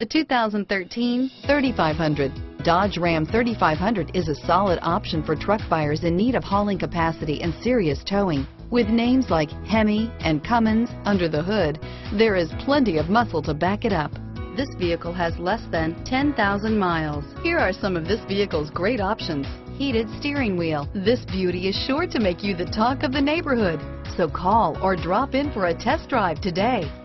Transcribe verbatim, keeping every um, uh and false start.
The two thousand thirteen thirty-five hundred. Dodge Ram thirty-five hundred is a solid option for truck buyers in need of hauling capacity and serious towing. With names like Hemi and Cummins under the hood, there is plenty of muscle to back it up. This vehicle has less than ten thousand miles. Here are some of this vehicle's great options: heated steering wheel. This beauty is sure to make you the talk of the neighborhood. So call or drop in for a test drive today.